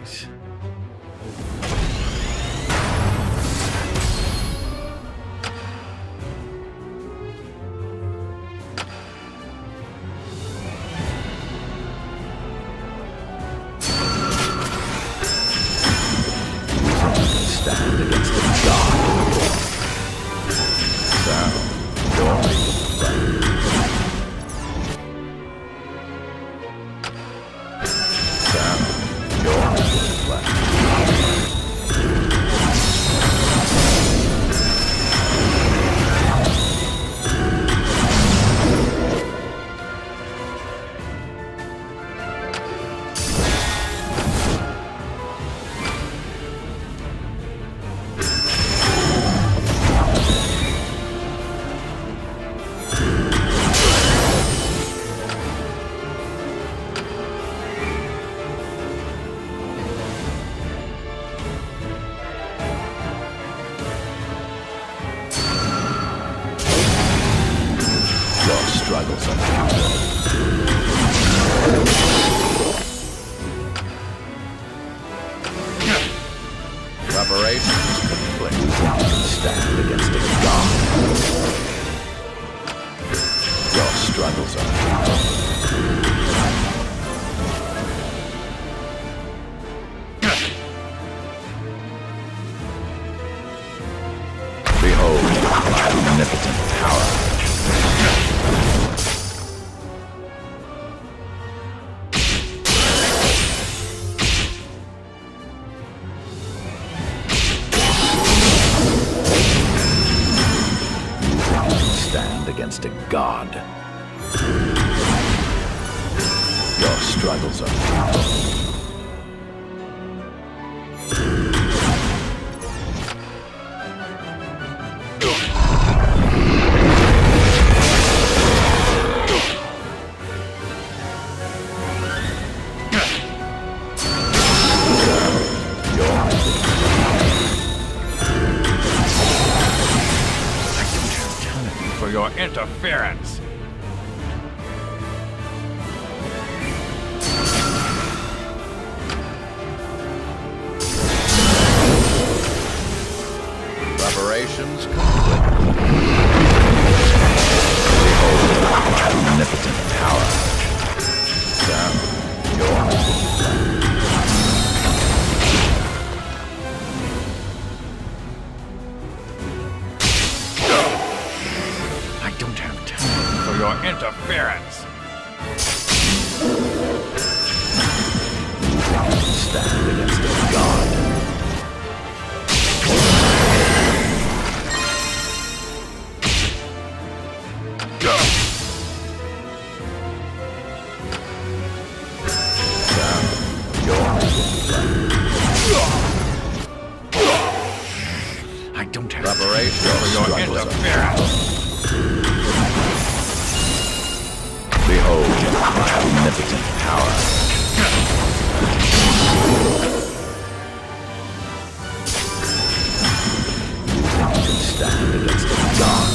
things. Stand against the god. Sound your Sound your plan. Struggles are Preparations complete. Stand against a god. Your struggles are behold my omnipotent power. Against a god. Your struggles are futile. For your interference. Preparations complete. Behold my omnipotent power. Sound your For your interference. Stand against a god. Sound your I don't have preparation for your interference. Behold my omnipotent power. You can stand against a god.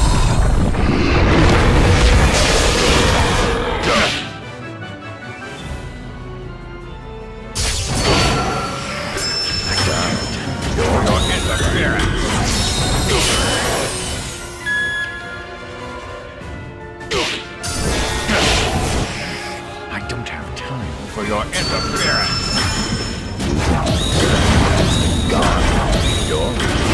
For your interference. For your interference. God, your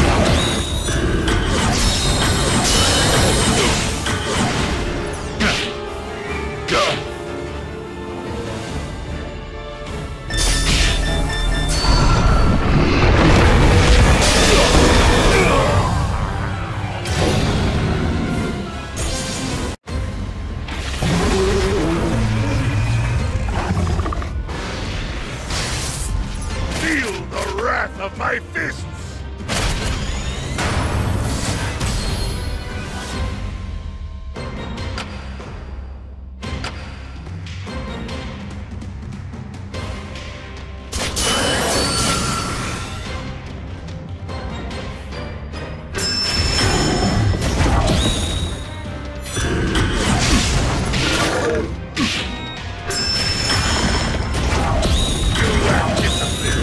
Of my fists! You lack discipline!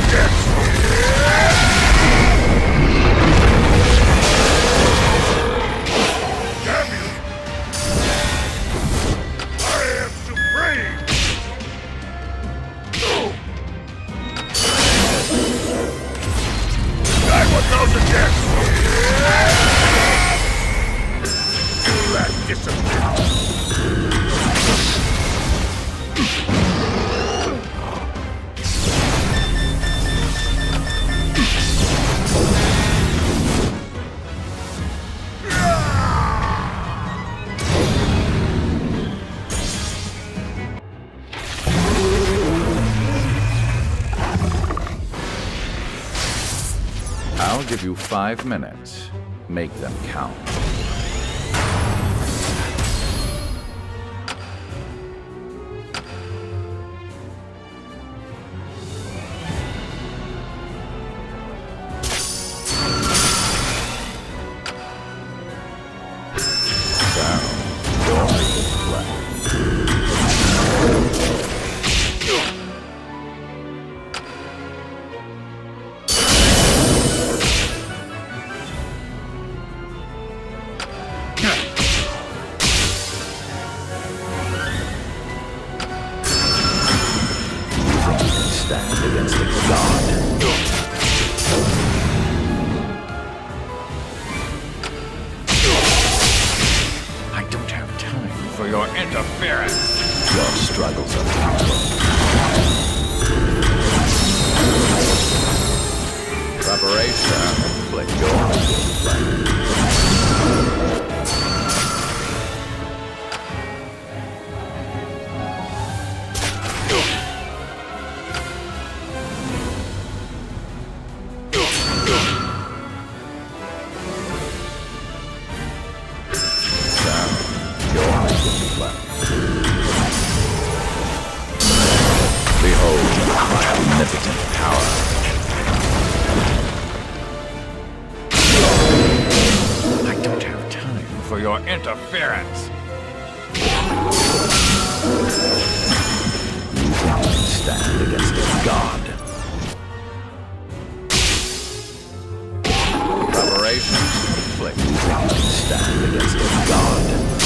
against me! Damn you! I am supreme! Die what goes against me! You lack discipline! I'll give you 5 minutes. Make them count. Stand against a god. I don't have time for your interference. Your struggles are futile. Preparation. Inflict your discipline. Behold my omnipotent power. I don't have time for your interference. You think you can stand against a god? Preparation. Inflict. You think you can stand against a god?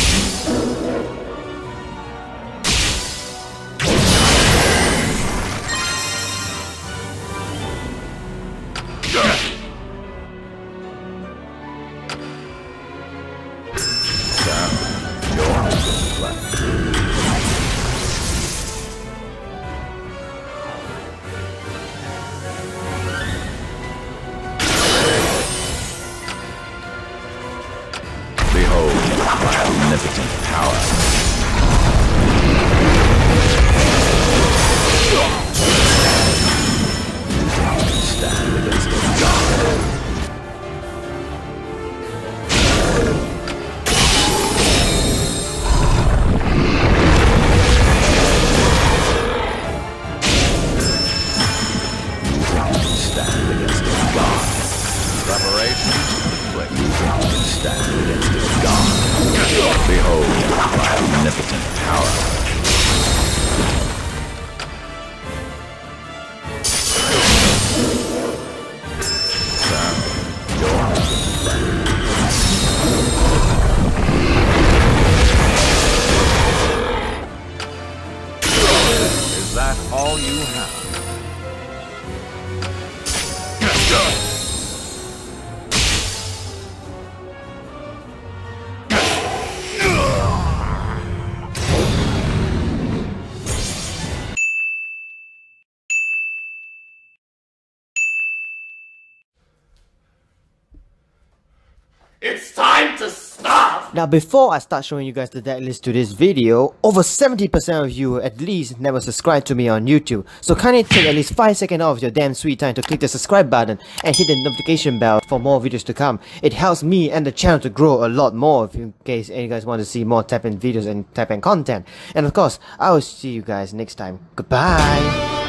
Behold my omnipotent power. You think you can stand against a god? Behold my omnipotent power. Is that all you have? It's time to stop! Now before I start showing you guys the deck list to this video, over 70% of you at least never subscribed to me on YouTube. So kindly take at least 5 seconds of your damn sweet time to click the subscribe button and hit the notification bell for more videos to come. It helps me and the channel to grow a lot more in case you guys want to see more tap-in videos and tap-in content. And of course, I will see you guys next time. Goodbye!